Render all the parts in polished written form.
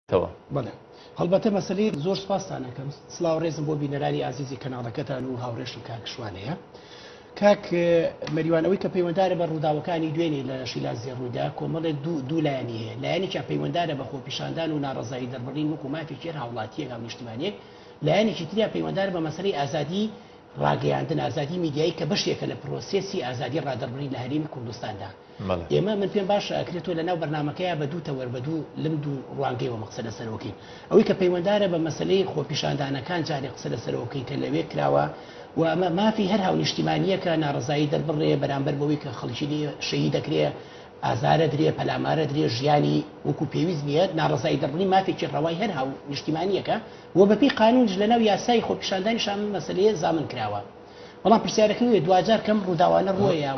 تەوا بەڵێ هەڵبەتە مەسەلەی زۆر سپاسانەکەم سڵاو ڕێزم بۆ بینەرانی عزیزی کەناڵەکەتان و هاوڕێشم کاکشوانەیە کاک مەریوانەوەی کە پەیوەنددارە بە ڕووداوەکانی دوێنێ لە شیلازی ڕوویدا کۆمەڵێک دوو لایەنی هەیە لایەنێکیان پەیوەنددارە بە خۆپیشاندان و ناڕەزایی دەربڕین وەکو مافی فێر هاوڵاتیەک هاو نیشتیمانیەک لایەنێکی تریان پەیوەنددار بە مەسەلەی ئازادی ڕاگەیاندن ئازادی میدیایی کە بەشێکە لە پرۆسێسی ئازادی ڕادەربڕین لە هەرێمی کوردستاندا ئێمە من پێم باشە ئەکرێتەوە لەناو بەرنامەکەیە بە دوو تەوەر بە دوو لەم دوو ڕوانگەیەوە مەقسە لەسەرەوەکەین ئەوەی کە پەیوەنددارە بە مەسەلەی خۆپیشاندانەکان جارێ قسە لەسەرەوەکەین کە لەوێ کراوە و ئەمە مافی هەر هاو نیشتیمانیەکە ناڕزایی دەربڕێ بەرامبەر بەوەی کە خەڵکی شەهید دەکرێ ئازارە درێ پەلامارە درێ ژیانی وەکو پێویست نیە ناڕزایی دەربڕنی مافێکی ڕەوای هەر هاو نیشتیمانیەکە و بەپی قانونش لەناو یاسای خۆپیشاندانی شان مەسەلەیە زامن کراوە بەڵام پرسیارەکەی دوجار کەم ڕووداوانە ڕۆیە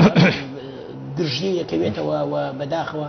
گرژی یەکەوێتەوە و بەداخەوە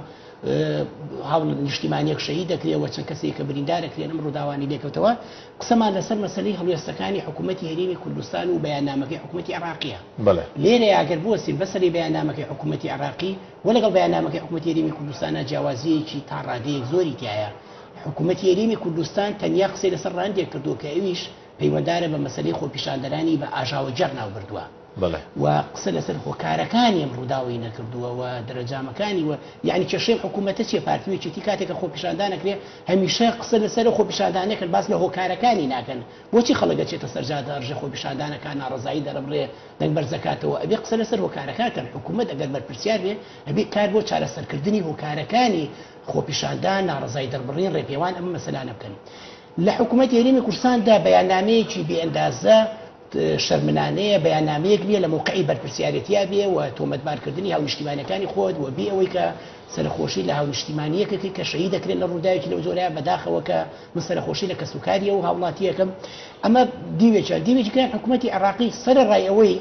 هاوڵ نیشتیمانیەک شەهید دەکرێەوە چەند کەسێک کە بریندارەکرێن ئەم ڕووداوانی لێکەوتەوە قسەمان لەسەر مەسەلەی هەڵوێستەکانی حکوومەتی هەرێمی کوردستان و بەیاننامەکەی حکوومەتی عێراقیە لێرە ئەگەر بوەسین بەسەری بەیاننامەکەی حکوومەتی عێراقی و لەگەڵ بەیاننامەکەی حکوومەتی هەرێمی کوردستانە جیاوازیەکی تا ڕادەیەک زۆری تایە حکوومەتی هەرێمی کوردستان تەنیا قسەی لەسەر ڕاندێک کردووە کە ئەویش پەیوەنددارە بە مەسەلەی خۆپیشاندەرانی بە ئاژاوەجەر ناو بردووە و قسە لەسەر هۆکارەکانی ئەم ڕووداوی نەکردووە و دەرەجامەکانی و یعنی کێشەی حکوومەتە چیە پارتیوێکی کاتێکە خۆپیشاندانەکرێ هەمیشە قسە لەسەر خۆپیشاندانەکە باس لە هۆکارەکانی ناکەن بۆچی خەڵک چێتە سەرجادە ڕژێ خۆپیشاندانەکان ناڕزایی دەرەبڕێ دەنگ بەرزەکاتەوە ئەبێ قسە لەسەر هۆکارەکان حکوومەت ئەگەر بەرپرسیار بێ ئەبێ کار بۆ چارەسەرکردنی هۆکارەکانی خۆپیشاندان ناڕزایی دەربڕین ڕێپێوان ئەمە مەسەلانە بکەن لە حکوومەتی هەرێمی کوردستاندا بەیاننامەیەکی بێئەندازە شەرمنانەیە بەیاننامەیەک نیە لە موقعی بەرپرسیارەتیا بێ و تۆمەتبارکردنی هاونیشتیمانیەکانی خۆت و بێ ئەوەی کە سەرخۆشی لە هاونیشتیمانیەکەی کە شەهید دەکرێت لە ڕووداوێکی لەو جۆرەیە بەداخەوە کە من سەرخۆشی لە کەسوکاریە و هاوڵاتیەکەم ئەمە دیوێکی کە حکوومەتی عێراقی سەرڕای ئەوەی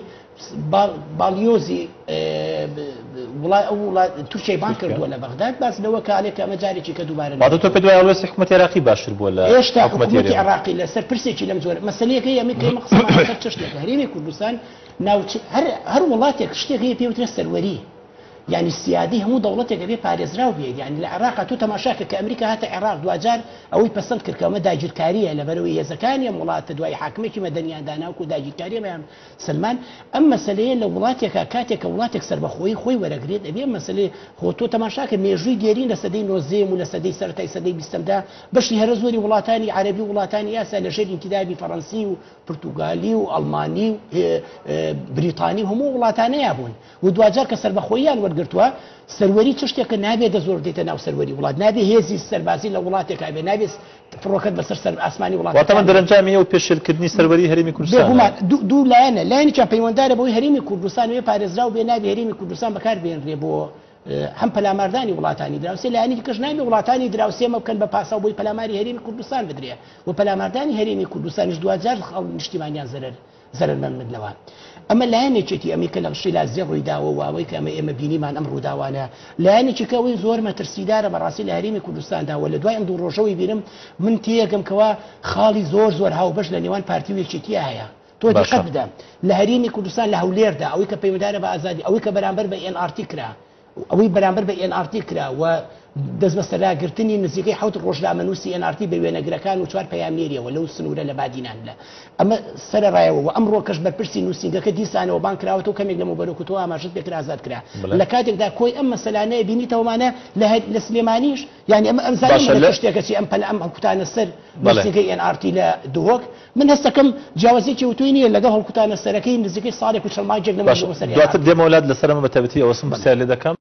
باڵیۆزی تورکیای بان کردووە لە بەغداد باس لەوە کالێک ئەمە جارێکی کە دووبارە تۆ پێ دوای هەڵوێستی حکوومەتی عێراقی باشتر بووە لە هێشتا حکوومەتی عێراقی لەسەر پرسێکی لەم جۆرە مەسەلەیەکەی ئەمە قسەمان لەسەر چشتێک هەرێمی کوردستان هەر وڵاتێک شتێک هەیە پێوترە سەروەری يعني السيادي هم دولتك بي باريزراو بي يعني العراق تو تماشاك كامريكا هات العراق دواجار او يبسنت كركمه داجركاريه لبروي زكانيه مولات دواي حاكمه مدنيه داناوكو داجركاريه ما سلمان اما مساله لو ولاتك كاتك ولاتك سربخوي خوي ورغريد ابي مساله هو تو تماشاك ميجري ديرين لسدي نوزيم ولا سدي سرتي سدي بيستمدا باش يهرزوري ولاتاني عربي ولاتاني ياسا لشيء انتدابي فرنسي وبرتغالي والماني بريطاني هم ولاتاني يابون ودواجار كسربخويان گرتووە سەروەری چ شتێکە نابێت دەزۆر دێتە ناو سەروەری وڵات نابێ هێزی سەربازی لە وڵاتێک ئابێ نابێت فڕۆکەت بەسەر سەر ئاسمانی وڵاتەوە دەرەنجامیە و پێشێلکردنی سەروەری هەرێمی کوردستان دوو لایەنە لایەنێکیان پەیوەنددارە بەوەی هەرێمی کوردستان وێ پارێزراو بێ نابێ هەرێمی کوردستان بەکار بێنرێ بۆ هەم پەلاماردانی وڵاتانی دراوسێ لایەنێکی کەش نابێ وڵاتانی دراوسێمە بکەن بە پاسا بۆی پەلاماری هەرێمی کوردستان بدرێ و پەلاماردانی هەرێمی کوردستانیش دوجار نیشتیمانیان زەرمەندلەوە ئەمە لایەنێکێتی ئەمیکە لە شیلازی ڕوویداوە واوەی کە ئێمە بینیمان ئەم ڕووداوانە لایەنێکیکەوەی زۆر مەترسیدارە بەڕاستی لە هەرێمی کوردستاندا و لە دوای ئەم دوو ڕۆژەوەی بینم من تێگەم کەوا خاڵی زۆر هاوبەش لە نێوان پارتیوێکێتی هەیە تۆ دقت بدە لە هەرێمی کوردستان لە هەولێردا ئەوەی کە پەیوەنددارە بە ئازادی ئەوەی کە بەرامبەر بە NRT کرا ئەوەی بەرامبەر بە NRT کرا و دەست بە سەراگرتنی نزیکەی 7 ڕۆژنامەنووسی NRT بە وێنەگرەکان و 4 پەیامێریەوە لەو سنوورە لە بادینان لە ئەمە سەرڕایەوە و ئەمڕۆ کەش بەرپرسی نووسینگەکە دیسانەوە بان کراوەتەوە کەمێک لە مۆبەرۆک تۆ ئاماژت پێکرا ئازاد کرا لە کاتێکدا کۆی ئەم مەسەلانەیە بینیتەوەمانە لە سلێمانیش یعنی ئەمە ئەمزانانی شتێکەچی ئەم کوتانە سەر نووسینگەی NRT لە دۆک من هەستەکەم جیاوازێکی وتوی نییە لەگەڵ هەڵکوتانە سەرەکەی نزیکەی ساڵێک و چەند مانگێک لەمە دواتر دێمە وڵات لەسەر ئەمە بەتایبەتی ئەوەسم پرسیار لێ دەکەم